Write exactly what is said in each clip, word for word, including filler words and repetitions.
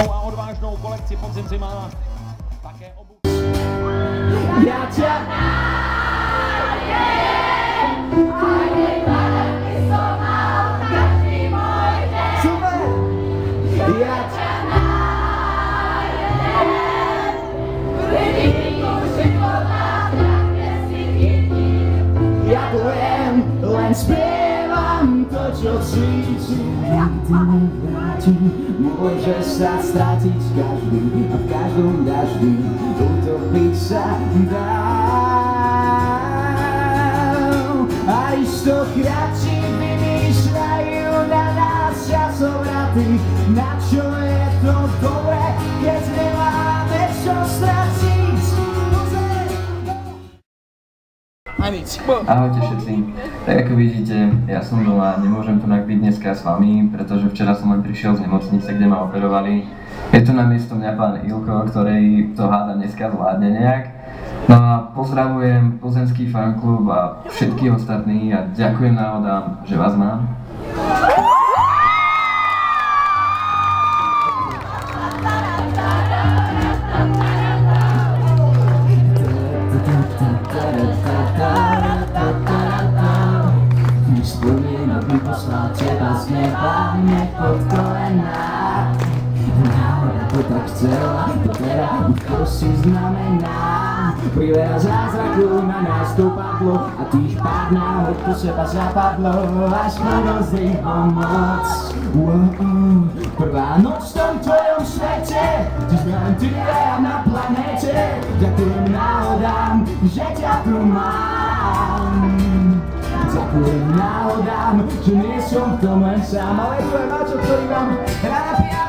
úspěšnou a odvážnou kolekci podzimci má také obu. Já tě len spievam to, čo cítim. Nikdy nevrátim, môže sa stratiť každý a v každom daždi utopiť sa dá. A istokrát si vymýšľajú na nás časovraty, na čo je to dobré, keď nemáme čo stratiť. Ahojte všetci. Tak ako vidíte, ja som doma, nemôžem tu byť dneska s vami, pretože včera som len prišiel z nemocnice, kde ma operovali. Je tu namiesto mňa pán Ilko, ktorý to hádam dneska zvládne nejak. No a pozdravujem Plzeňský fanklub a všetkých ostatných a ďakujem náhodám, že vás mám. Poslal teba z neba, mne pod kolená. Náhoda to tak chcela, to teda to si znamená. Privera zázraku na nás dopadlo a tých pár náhod po seba zapadlo, až ma dozri pomoc. Prvá noc v tom tvojom svete, ty sme len ty a ja na planéte. Ďakujem náhodám, že ťa tu mám. Ďakujem náhodám, že nie som v tom len sám, ale tu je Maťo, ktorý vám hrá na piano.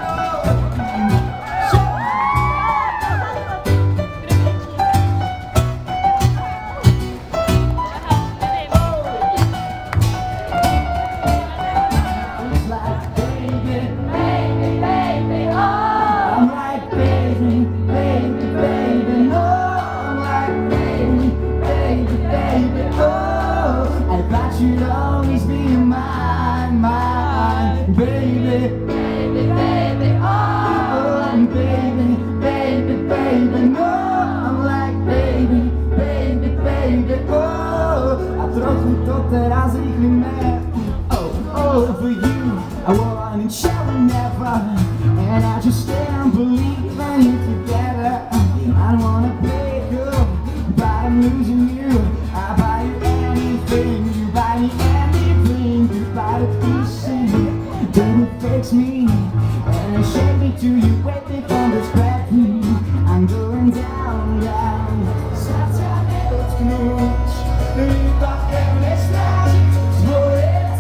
You'd always be mine, mine, baby, baby, baby, oh, and baby, baby, baby, no, I'm like baby, baby, baby, oh, a trochu to teraz rýchlime, oh, oh, for you, I want each other never, and I just can't believe when you're together, I don't wanna break up, but I'm losing you, I buy you anything. Buy me anything, you buy the pieces, then it takes me, and it shake me to you, wait me from this gravity. I'm going down, down, sometimes it's much, you got every snatch, so it's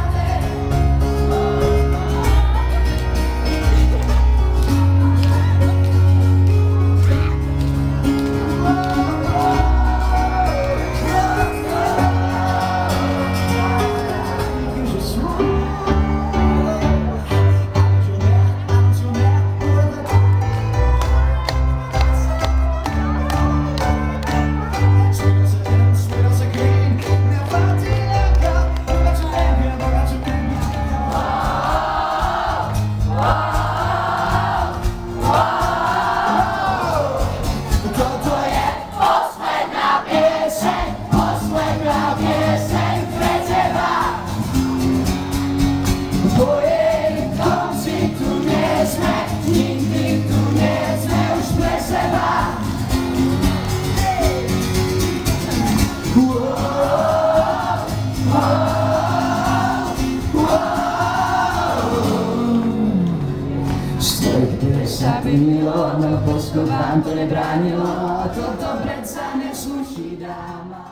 sa vymilo, no posko vám to nebránilo, toto predsa nesluší dáma.